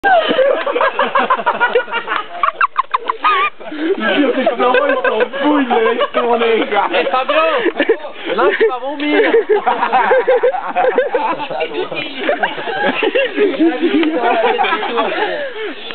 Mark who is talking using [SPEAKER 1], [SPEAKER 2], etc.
[SPEAKER 1] C'est que Florent, il s'en fout, il l'a laissé tourner, quoi.
[SPEAKER 2] Eh Fabien, là tu vas vomir.
[SPEAKER 3] C'est tout.